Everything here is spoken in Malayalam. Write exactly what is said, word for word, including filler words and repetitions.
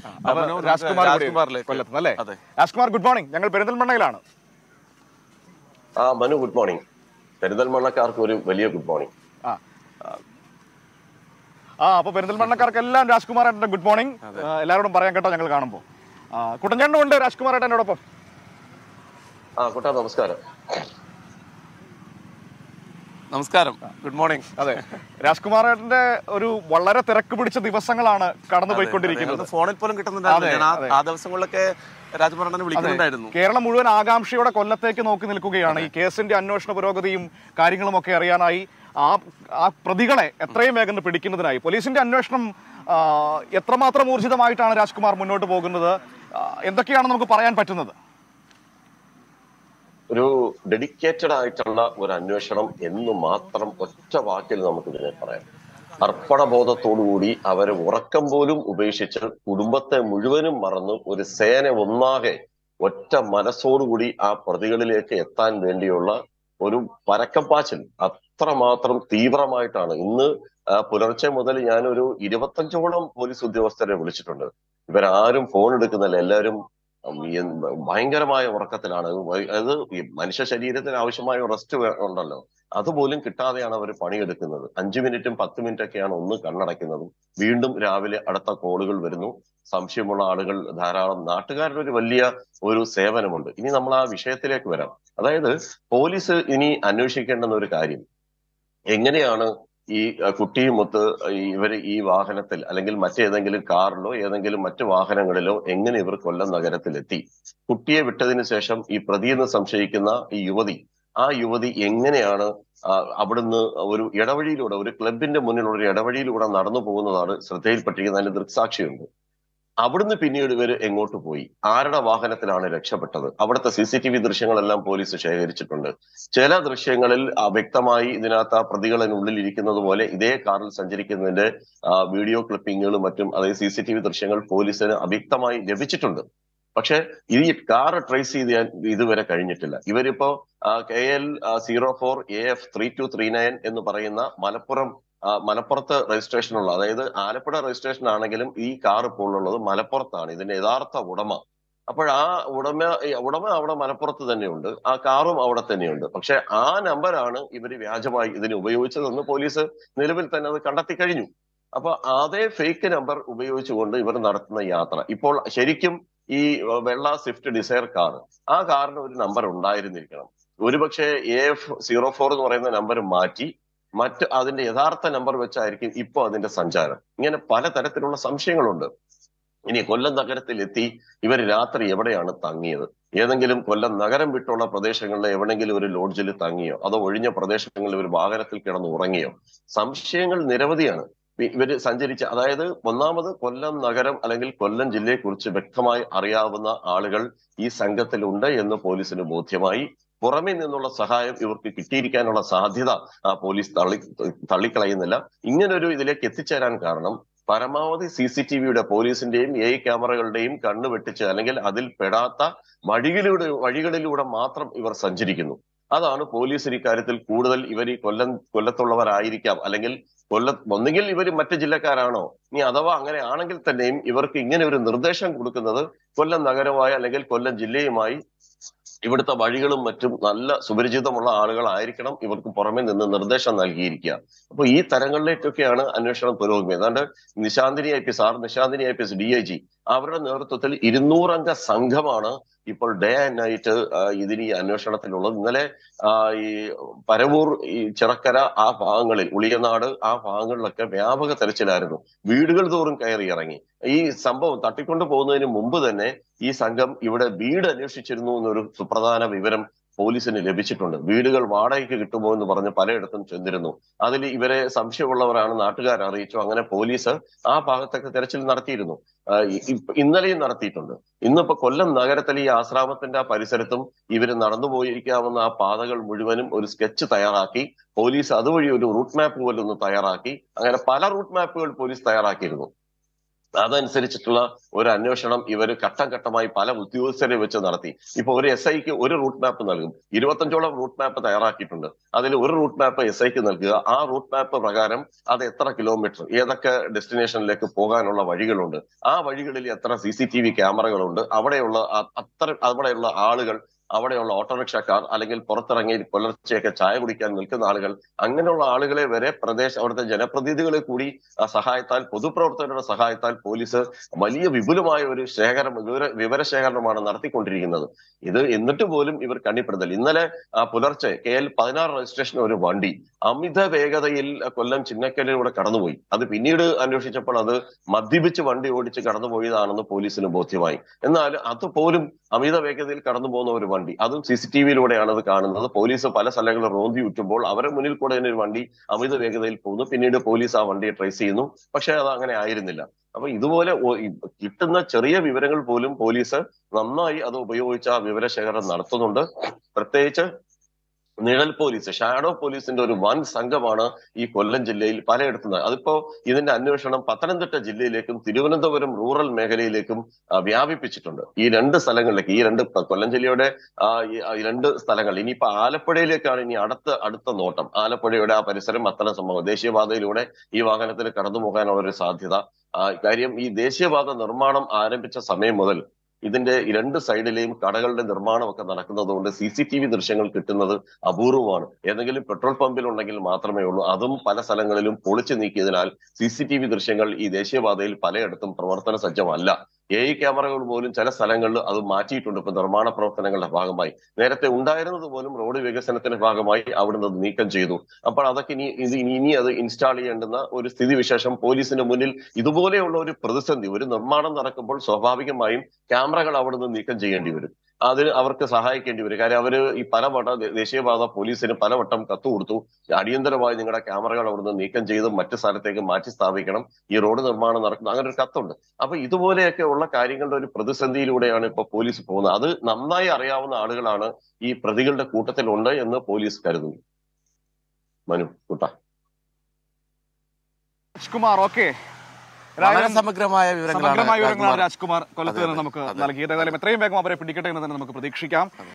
രാജ്കുമാർ കൊല്ലത്ത് അല്ലേ? Rajkumar, good morning. ഞങ്ങൾ പെരിന്തൽമണ്ണയിലാണ്. ആ മനു, ഗുഡ് മോർണിംഗ്. പെരിന്തൽമണ്ണക്കാർക്ക് ഒരു വലിയ ഗുഡ് മോർണിംഗ്. ആ ആ അപ്പൊ പെരിന്തൽമണ്ണക്കാർക്ക് എല്ലാം രാജ്കുമാർ ഏട്ടന്റെ ഗുഡ് മോർണിംഗ്. എല്ലാവരോടും പറയാൻ കേട്ടോ ഞങ്ങൾ കാണുമ്പോൾ. കുട്ടഞ്ചേട്ടനും ഉണ്ട് രാജ്കുമാർ ഏട്ടനോടൊപ്പം. ആ കുട്ടാ, നമസ്കാരം. നമസ്കാരം, ഗുഡ് മോർണിംഗ്. അതെ, രാജ്കുമാർ ഏട്ടന്റെ ഒരു വളരെ തിരക്ക് പിടിച്ച ദിവസങ്ങളാണ് കടന്നുപോയിക്കൊണ്ടിരിക്കുന്നത്. ഫോണിൽ പോലും കിട്ടുന്നുണ്ടായിരുന്നു. ആ ദിവസങ്ങളിലൊക്കെ രാജ്കുമാർ വിളിക്കുന്നുണ്ടായിരുന്നു. കേരളം മുഴുവൻ ആകാംക്ഷയോടെ കൊല്ലത്തേക്ക് നോക്കി നിൽക്കുകയാണ്. ഈ കേസിന്റെ അന്വേഷണ പുരോഗതിയും കാര്യങ്ങളും ഒക്കെ അറിയാനായി, ആ ആ പ്രതികളെ എത്രയും വേഗം പിടിക്കുന്നതിനായി. പോലീസിന്റെ അന്വേഷണം എത്രമാത്രം ഊർജിതമായിട്ടാണ് രാജ്കുമാർ മുന്നോട്ട് പോകുന്നത്? എന്തൊക്കെയാണ് നമുക്ക് പറയാൻ പറ്റുന്നത്? ഒരു ഡെഡിക്കേറ്റഡ് ആയിട്ടുള്ള ഒരു അന്വേഷണം എന്ന് മാത്രം ഒറ്റ വാക്കിൽ നമുക്ക് ഇതിനെ പറയാം. അർപ്പണബോധത്തോടുകൂടി അവരെ ഉറക്കം പോലും ഉപേക്ഷിച്ച് കുടുംബത്തെ മുഴുവനും മറന്ന് ഒരു സേന ഒന്നാകെ ഒറ്റ മനസ്സോടുകൂടി ആ പ്രതികളിലേക്ക് എത്താൻ വേണ്ടിയുള്ള ഒരു പരക്കപ്പാച്ചിൽ അത്രമാത്രം തീവ്രമായിട്ടാണ്. ഇന്ന് പുലർച്ചെ മുതൽ ഞാനൊരു ഇരുപത്തഞ്ചോളം പോലീസ് ഉദ്യോഗസ്ഥരെ വിളിച്ചിട്ടുണ്ട്. ഇവരാരും ഫോൺ എടുക്കുന്നില്ല. എല്ലാവരും ഭയങ്കരമായ ഉറക്കത്തിലാണ്. അത് മനുഷ്യ ശരീരത്തിന് ആവശ്യമായ റെസ്റ്റ് ഉണ്ടല്ലോ, അതുപോലും കിട്ടാതെയാണ് അവർ പണിയെടുക്കുന്നത്. അഞ്ചു മിനിറ്റും പത്ത് മിനിറ്റ് ഒക്കെയാണ് ഒന്ന് കണ്ണടയ്ക്കുന്നതും. വീണ്ടും രാവിലെ അടുത്ത കോളുകൾ വരുന്നു. സംശയമുള്ള ആളുകൾ ധാരാളം. നാട്ടുകാരുടെ ഒരു വലിയ ഒരു സേവനമുണ്ട്. ഇനി നമ്മൾ ആ വിഷയത്തിലേക്ക് വരാം. അതായത് പോലീസ് ഇനി അന്വേഷിക്കേണ്ടുന്ന ഒരു കാര്യം, എങ്ങനെയാണ് ഈ കുട്ടിയുമൊത്ത് ഇവര് ഈ വാഹനത്തിൽ അല്ലെങ്കിൽ മറ്റേതെങ്കിലും കാറിലോ ഏതെങ്കിലും മറ്റു വാഹനങ്ങളിലോ എങ്ങനെ ഇവർ കൊല്ലം നഗരത്തിലെത്തി? കുട്ടിയെ വിട്ടതിന് ശേഷം ഈ പ്രതിയെന്ന് സംശയിക്കുന്ന ഈ യുവതി, ആ യുവതി എങ്ങനെയാണ് അവിടുന്ന് ഒരു ഇടവഴിയിലൂടെ, ഒരു ക്ലബിന്റെ മുന്നിലുള്ള ഒരു ഇടവഴിയിലൂടെ നടന്നു പോകുന്നതാണ് ശ്രദ്ധയിൽപ്പെട്ടിരിക്കുന്നത്. അതിന്റെ ദൃക്സാക്ഷിയുണ്ട്. അവിടുന്ന് പിന്നീട് ഇവര് എങ്ങോട്ട് പോയി? ആരുടെ വാഹനത്തിലാണ് രക്ഷപ്പെട്ടത്? അവിടുത്തെ സി സി ടി വി ദൃശ്യങ്ങളെല്ലാം പോലീസ് ശേഖരിച്ചിട്ടുണ്ട്. ചില ദൃശ്യങ്ങളിൽ വ്യക്തമായി ഇതിനകത്ത് ആ പ്രതികളിനുള്ളിൽ ഇരിക്കുന്നത് പോലെ ഇതേ കാറിൽ സഞ്ചരിക്കുന്നതിന്റെ വീഡിയോ ക്ലിപ്പിങ്ങുകളും മറ്റും, അതായത് സി സി ടി വി ദൃശ്യങ്ങൾ പോലീസിന് അവ്യക്തമായി ലഭിച്ചിട്ടുണ്ട്. പക്ഷെ ഈ കാർ ട്രേസ് ചെയ്ത് ഇതുവരെ കഴിഞ്ഞിട്ടില്ല. ഇവരിപ്പോ K L zero four A F three two three nine എന്ന് പറയുന്ന മലപ്പുറം മലപ്പുറത്ത് രജിസ്ട്രേഷനുള്ള, അതായത് ആലപ്പുഴ രജിസ്ട്രേഷൻ ആണെങ്കിലും ഈ കാർ ഇപ്പോൾ ഉള്ളത് മലപ്പുറത്താണ്, ഇതിന്റെ യഥാർത്ഥ ഉടമ. അപ്പോൾ ആ ഉടമ ഉടമ അവിടെ മലപ്പുറത്ത് തന്നെയുണ്ട്, ആ കാറും അവിടെ തന്നെയുണ്ട്. പക്ഷെ ആ നമ്പറാണ് ഇവര് വ്യാജമായി ഇതിന് ഉപയോഗിച്ചതെന്ന് പോലീസ് നിലവിൽ തന്നെ അത് കണ്ടെത്തി കഴിഞ്ഞു. അപ്പൊ അതേ ഫേക്ക് നമ്പർ ഉപയോഗിച്ചുകൊണ്ട് ഇവർ നടത്തുന്ന യാത്ര ഇപ്പോൾ ശരിക്കും ഈ വെള്ള സ്വിഫ്റ്റ് ഡിസയർ കാർ, ആ കാറിന് ഒരു നമ്പർ ഉണ്ടായിരുന്നിരിക്കണം. ഒരുപക്ഷെ എ എഫ് സീറോ ഫോർ എന്ന് പറയുന്ന നമ്പർ മാറ്റി മറ്റ് അതിന്റെ യഥാർത്ഥ നമ്പർ വെച്ചായിരിക്കും ഇപ്പൊ അതിന്റെ സഞ്ചാരം. ഇങ്ങനെ പലതരത്തിലുള്ള സംശയങ്ങളുണ്ട്. ഇനി കൊല്ലം നഗരത്തിൽ എത്തി ഇവർ രാത്രി എവിടെയാണ് തങ്ങിയത്? ഏതെങ്കിലും കൊല്ലം നഗരം വിട്ടുള്ള പ്രദേശങ്ങളിൽ എവിടെയെങ്കിലും ഒരു ലോഡ്ജിൽ തങ്ങിയോ, അതോ ഒഴിഞ്ഞ പ്രദേശങ്ങളിൽ ഒരു വാഹനത്തിൽ കിടന്ന് ഉറങ്ങിയോ? സംശയങ്ങൾ നിരവധിയാണ്. ഇവര് സഞ്ചരിച്ച, അതായത് ഒന്നാമത് കൊല്ലം നഗരം അല്ലെങ്കിൽ കൊല്ലം ജില്ലയെ കുറിച്ച് വ്യക്തമായി അറിയാവുന്ന ആളുകൾ ഈ സംഘത്തിലുണ്ട് എന്ന് പോലീസിന് ബോധ്യമായി. പുറമെ നിന്നുള്ള സഹായം ഇവർക്ക് കിട്ടിയിരിക്കാനുള്ള സാധ്യത ആ പോലീസ് തള്ളി തള്ളിക്കളയുന്നില്ല. ഇങ്ങനൊരു ഇതിലേക്ക് എത്തിച്ചേരാൻ കാരണം പരമാവധി സി സി ടി വിയുടെ പോലീസിന്റെയും എ ഐ ക്യാമറകളുടെയും കണ്ണ് വെട്ടിച്ച് അല്ലെങ്കിൽ അതിൽ പെടാത്ത വഴികളിലൂടെ വഴികളിലൂടെ മാത്രം ഇവർ സഞ്ചരിക്കുന്നു. അതാണ് പോലീസിന് ഇക്കാര്യത്തിൽ കൂടുതൽ. ഇവർ ഈ കൊല്ലം കൊല്ലത്തുള്ളവരായിരിക്കാം, അല്ലെങ്കിൽ കൊല്ല ഒന്നുകിൽ ഇവർ മറ്റു ജില്ലക്കാരാണോ, ഇനി അഥവാ അങ്ങനെ ആണെങ്കിൽ തന്നെയും ഇവർക്ക് ഇങ്ങനെ ഒരു നിർദ്ദേശം കൊടുക്കുന്നത് കൊല്ലം നഗരമായി അല്ലെങ്കിൽ കൊല്ലം ജില്ലയുമായി ഇവിടുത്തെ വഴികളും മറ്റും നല്ല സുപരിചിതമുള്ള ആളുകളായിരിക്കണം ഇവർക്ക് പുറമെ നിന്ന് നിർദ്ദേശം നൽകിയിരിക്കുക. അപ്പൊ ഈ തരങ്ങളിലേക്കൊക്കെയാണ് അന്വേഷണം പുരോഗമിക്കുന്നത്. ഏതാണ്ട് Nishanthini I P S R Nishanthini I P S D I G അവരുടെ നേതൃത്വത്തിൽ ഇരുന്നൂറംഗ സംഘമാണ് ഇപ്പോൾ ഡേ ആൻഡ് നൈറ്റ് ഇതിന് ഈ അന്വേഷണത്തിലുള്ളത്. ഇന്നലെ ഈ പരവൂർ, ഈ ചിറക്കര ആ ഭാഗങ്ങളിൽ, ഉളിയനാട് ആ ഭാഗങ്ങളിലൊക്കെ വ്യാപക തെരച്ചിലായിരുന്നു. വീടുകൾ തോറും കയറി ഇറങ്ങി. ഈ സംഭവം തട്ടിക്കൊണ്ടു പോകുന്നതിന് മുമ്പ് തന്നെ ഈ സംഘം ഇവിടെ വീട് അന്വേഷിച്ചിരുന്നു എന്നൊരു സുപ്രധാന വിവരം പോലീസിന് ലഭിച്ചിട്ടുണ്ട്. വീടുകൾ വാടകയ്ക്ക് കിട്ടുമോ എന്ന് പറഞ്ഞ് പലയിടത്തും ചെന്നിരുന്നു. അതിൽ ഇവരെ സംശയമുള്ളവരാണ് നാട്ടുകാർ അറിയിച്ചു. അങ്ങനെ പോലീസ് ആ ഭാഗത്തൊക്കെ തെരച്ചിൽ നടത്തിയിരുന്നു. ഇന്നലെയും നടത്തിയിട്ടുണ്ട്. ഇന്നിപ്പോ കൊല്ലം നഗരത്തിലെ ഈ ആശ്രാമത്തിന്റെ ആ പരിസരത്തും ഇവര് നടന്നുപോയിരിക്കാവുന്ന ആ പാതകൾ മുഴുവനും ഒരു സ്കെച്ച് തയ്യാറാക്കി പോലീസ് അതുവഴി ഒരു റൂട്ട് മാപ്പ് പോലെ ഒന്ന് തയ്യാറാക്കി. അങ്ങനെ പല റൂട്ട് മാപ്പുകൾ പോലീസ് തയ്യാറാക്കിയിരുന്നു. അതനുസരിച്ചിട്ടുള്ള ഒരു അന്വേഷണം ഇവർ ഘട്ടം ഘട്ടമായി പല ഉദ്യോഗസ്ഥരെ വെച്ച് നടത്തി. ഇപ്പൊ ഒരു എസ് ഐക്ക് ഒരു റൂട്ട് മാപ്പ് നൽകും. ഇരുപത്തഞ്ചോളം റൂട്ട് മാപ്പ് തയ്യാറാക്കിയിട്ടുണ്ട്. അതിൽ ഒരു റൂട്ട് മാപ്പ് എസ് ഐക്ക് നൽകുക. ആ റൂട്ട് മാപ്പ് പ്രകാരം അത് എത്ര കിലോമീറ്റർ, ഏതൊക്കെ ഡെസ്റ്റിനേഷനിലേക്ക് പോകാനുള്ള വഴികളുണ്ട്, ആ വഴികളിൽ എത്ര സി സി ടി വി ക്യാമറകളുണ്ട്, അവിടെയുള്ള അത്ര അവിടെയുള്ള ആളുകൾ, അവിടെയുള്ള ഓട്ടോറിക്ഷക്കാർ, അല്ലെങ്കിൽ പുറത്തിറങ്ങി പുലർച്ചെയൊക്കെ ചായ കുടിക്കാൻ നിൽക്കുന്ന ആളുകൾ, അങ്ങനെയുള്ള ആളുകളെ വരെ പ്രദേശ അവിടുത്തെ ജനപ്രതിനിധികളെ കൂടി സഹായത്താൽ, പൊതുപ്രവർത്തകരുടെ സഹായത്താൽ പോലീസ് വലിയ വിപുലമായ ഒരു ശേഖരം വിവര വിവരശേഖരണമാണ് നടത്തിക്കൊണ്ടിരിക്കുന്നത്. ഇത് എന്നിട്ട് പോലും ഇവർ കണ്ണിപ്പെടുന്നില്ല. ഇന്നലെ പുലർച്ചെ കെ എൽ പതിനാറ് രജിസ്ട്രേഷൻ ഒരു വണ്ടി അമിത വേഗതയിൽ കൊല്ലം ചിന്നക്കലിലൂടെ കടന്നുപോയി. അത് പിന്നീട് അന്വേഷിച്ചപ്പോൾ അത് മദ്യപിച്ച് വണ്ടി ഓടിച്ച് കടന്നുപോയതാണെന്ന് പോലീസിന് ബോധ്യമായി. എന്നാൽ അതുപോലും അമിത വേഗതയിൽ കടന്നു പോകുന്ന ഒരു വണ്ടി, അതും സി സി ടി വിയിലൂടെയാണ് അത് കാണുന്നത്. പോലീസ് പല സ്ഥലങ്ങളിൽ റോന്തി വിറ്റുമ്പോൾ അവരുടെ മുന്നിൽ കൂടെ തന്നെ ഒരു വണ്ടി അമിത വേഗതയിൽ പോകുന്നു. പിന്നീട് പോലീസ് ആ വണ്ടിയെ ട്രേസ് ചെയ്യുന്നു. പക്ഷെ അത് അങ്ങനെ ആയിരുന്നില്ല. അപ്പൊ ഇതുപോലെ കിട്ടുന്ന ചെറിയ വിവരങ്ങൾ പോലും പോലീസ് നന്നായി അത് ഉപയോഗിച്ച് ആ വിവരശേഖരണം നടത്തുന്നുണ്ട്. പ്രത്യേകിച്ച് നിഴൽ പോലീസ്, ഷാഡോ പോലീസിന്റെ ഒരു വൻ സംഘമാണ് ഈ കൊല്ലം ജില്ലയിൽ പലയിടത്തും. അതിപ്പോ ഇതിന്റെ അന്വേഷണം പത്തനംതിട്ട ജില്ലയിലേക്കും തിരുവനന്തപുരം റൂറൽ മേഖലയിലേക്കും വ്യാപിപ്പിച്ചിട്ടുണ്ട്. ഈ രണ്ട് സ്ഥലങ്ങളിലേക്ക്, ഈ രണ്ട് കൊല്ലം ജില്ലയുടെ ഈ രണ്ട് സ്ഥലങ്ങൾ. ഇനിയിപ്പോ ആലപ്പുഴയിലേക്കാണ് ഇനി അടുത്ത അടുത്ത നോട്ടം. ആലപ്പുഴയുടെ ആ പരിസരം അത്തരം സംഭവം ദേശീയപാതയിലൂടെ ഈ വാഹനത്തിന് കടന്നു പോകാനുള്ള ഒരു സാധ്യത. കാര്യം ഈ ദേശീയപാത നിർമ്മാണം ആരംഭിച്ച സമയം മുതൽ ഇതിന്റെ രണ്ട് സൈഡിലെയും കടകളുടെ നിർമ്മാണമൊക്കെ നടക്കുന്നത് കൊണ്ട് സി സി ടി വി ദൃശ്യങ്ങൾ കിട്ടുന്നത് അപൂർവമാണ്. ഏതെങ്കിലും പെട്രോൾ പമ്പിൽ ഉണ്ടെങ്കിൽ മാത്രമേ ഉള്ളൂ. അതും പല സ്ഥലങ്ങളിലും പൊളിച്ചു നീക്കിയതിനാൽ സി സി ടി വി ദൃശ്യങ്ങൾ ഈ ദേശീയപാതയിൽ പലയിടത്തും പ്രവർത്തന സജ്ജമല്ല. എ ഐ ക്യാമറകൾ പോലും ചില സ്ഥലങ്ങളിൽ അത് മാറ്റിയിട്ടുണ്ട്. ഇപ്പൊ നിർമ്മാണ പ്രവർത്തനങ്ങളുടെ ഭാഗമായി. നേരത്തെ ഉണ്ടായിരുന്നത് പോലും റോഡ് വികസനത്തിന്റെ ഭാഗമായി അവിടുന്ന് നീക്കം ചെയ്തു. അപ്പോൾ അതൊക്കെ ഇനി ഇത് ഇനി അത് ഇൻസ്റ്റാൾ ചെയ്യേണ്ടുന്ന ഒരു സ്ഥിതിവിശേഷം പോലീസിന് മുന്നിൽ. ഇതുപോലെയുള്ള ഒരു പ്രതിസന്ധി, ഒരു നിർമ്മാണം നടക്കുമ്പോൾ സ്വാഭാവികമായും ക്യാമറകൾ അവിടുന്ന് നീക്കം ചെയ്യേണ്ടി വരും. അതിന് അവർക്ക് സഹായിക്കേണ്ടി വരും. കാര്യം അവര് ഈ പലവട്ടം ദേശീയപാത പോലീസിന് പലവട്ടം കത്ത് കൊടുത്തു, അടിയന്തരമായി നിങ്ങളുടെ ക്യാമറകൾ അവിടുന്ന് നീക്കം ചെയ്ത് മറ്റു സ്ഥലത്തേക്ക് മാറ്റി സ്ഥാപിക്കണം, ഈ റോഡ് നിർമ്മാണം നടക്കുന്നു, അങ്ങനെ ഒരു കത്തുണ്ട്. അപ്പൊ ഇതുപോലെയൊക്കെ ഉള്ള കാര്യങ്ങളുടെ ഒരു പ്രതിസന്ധിയിലൂടെയാണ് ഇപ്പൊ പോലീസ് പോകുന്നത്. അത് നന്നായി അറിയാവുന്ന ആളുകളാണ് ഈ പ്രതികളുടെ കൂട്ടത്തിലുണ്ട് എന്ന് പോലീസ് കരുതുന്നു. മനു കുട്ട രാജ്കുമാർ, ഓക്കെ, സമഗ്രമായ വിവരങ്ങളാണ് രാജ്കുമാർ കൊല്ലത്ത് നിന്ന് നമുക്ക് നൽകിയത്. ഏതായാലും എത്രയും വേഗം അവരെ പിടിക്കട്ടെ എന്ന് തന്നെ നമുക്ക് പ്രതീക്ഷിക്കാം.